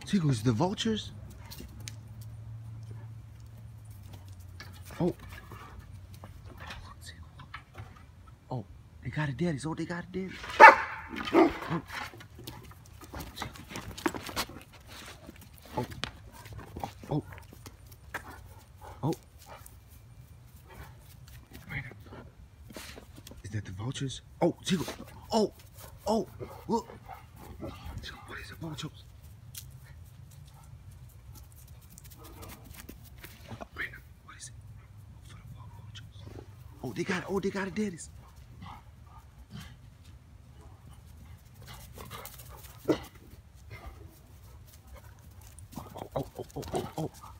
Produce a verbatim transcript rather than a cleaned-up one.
Tico, is the vultures? Oh. Oh, they got a daddy. Oh, they got a daddy. Oh. Oh. Oh. Oh. Is that the vultures? Oh, Tico. Oh. Oh. Look. Tico, what is the vultures? What is it? For the vultures. Oh, they got. Oh, they got a daddies. Oh, oh, oh, oh, oh, oh.